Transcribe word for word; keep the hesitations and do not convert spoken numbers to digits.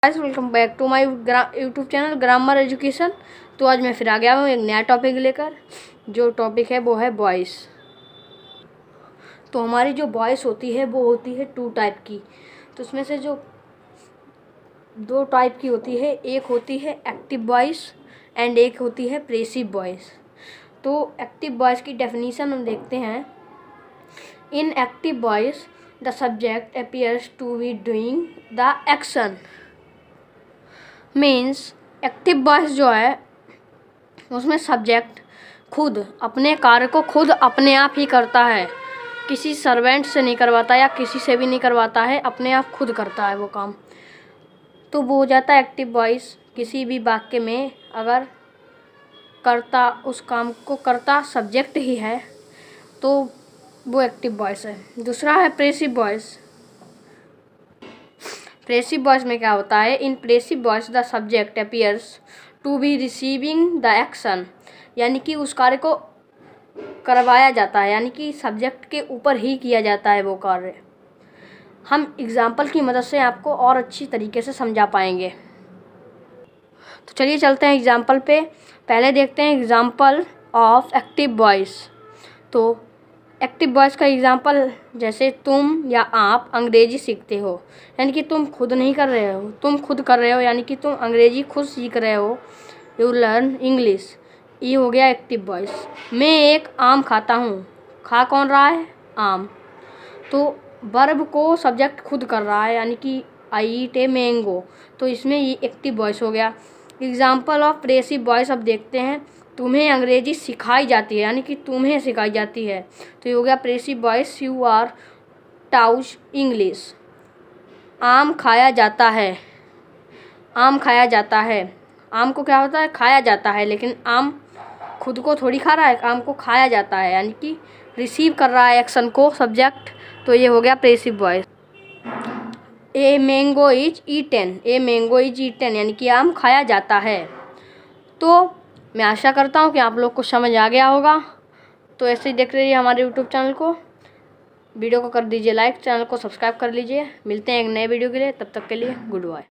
Guys welcome back to my YouTube channel grammar education. तो आज मैं फिर आ गया हूँ एक नया टॉपिक लेकर। जो टॉपिक है वो है वॉइस। तो हमारी जो वॉइस होती है वो होती है टू टाइप की। तो उसमें से जो दो टाइप की होती है, एक होती है एक्टिव वॉइस एंड एक होती है पैसिव वॉइस। तो एक्टिव वॉइस की डेफिनेशन हम देखते हैं। In active voice the subject appears to be doing the action. Means active voice जो है उसमें सब्जेक्ट खुद अपने कार्य को खुद अपने आप ही करता है, किसी सर्वेंट से नहीं करवाता या किसी से भी नहीं करवाता है, अपने आप खुद करता है वो काम। तो वो हो जाता है एक्टिव वॉइस। किसी भी वाक्य में अगर करता उस काम को करता सब्जेक्ट ही है तो वो एक्टिव वॉइस है। दूसरा है पैसिव वॉइस। पैसिव वॉइस में क्या होता है, in passive voice the subject appears to be receiving the action, यानी कि उस कार्य को करवाया जाता है, यानी कि सब्जेक्ट के ऊपर ही किया जाता है वो कार्य। हम एग्जाम्पल की मदद से आपको और अच्छी तरीके से समझा पाएंगे। तो चलिए चलते हैं एग्जाम्पल पे। पहले देखते हैं एग्जाम्पल ऑफ एक्टिव वॉइस। तो एक्टिव वॉइस का एग्जाम्पल जैसे तुम या आप अंग्रेजी सीखते हो, यानी कि तुम खुद नहीं कर रहे हो, तुम खुद कर रहे हो, यानी कि तुम अंग्रेजी खुद सीख रहे हो। यू लर्न इंग्लिश, ये हो गया एक्टिव वॉइस। मैं एक आम खाता हूँ, खा कौन रहा है, आम। तो वर्ब को सब्जेक्ट खुद कर रहा है, यानी कि आई ईट ए मैंगो, तो इसमें ये एक्टिव वॉइस हो गया। एग्जाम्पल ऑफ पैसिव वॉइस अब देखते हैं। तुम्हें अंग्रेजी सिखाई जाती है, यानी कि तुम्हें सिखाई जाती है, तो ये हो गया passive voice. You are touch English. आम खाया जाता है, आम खाया जाता है। आम को क्या होता है, खाया जाता है, लेकिन आम खुद को थोड़ी खा रहा है, आम को खाया जाता है, यानी कि रिसीव कर रहा है एक्शन को सब्जेक्ट। तो ये हो गया passive voice. A mango is eaten, a mango is eaten, यानी कि आम खाया जाता है। तो मैं आशा करता हूँ कि आप लोग को समझ आ गया होगा। तो ऐसे ही देख रहिए हमारे यूट्यूब चैनल को। वीडियो को कर दीजिए लाइक, चैनल को सब्सक्राइब कर लीजिए। मिलते हैं एक नए वीडियो के लिए, तब तक के लिए गुड बाय।